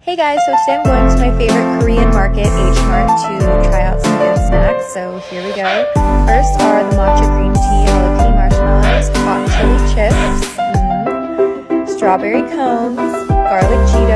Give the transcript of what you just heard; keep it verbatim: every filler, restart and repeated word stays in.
Hey guys, so today I'm going to my favorite Korean market, H Mart, to try out some good snacks. So here we go. First are the matcha green tea jalapeno marshmallows, hot chili chips, mm, strawberry cones, garlic Cheetos,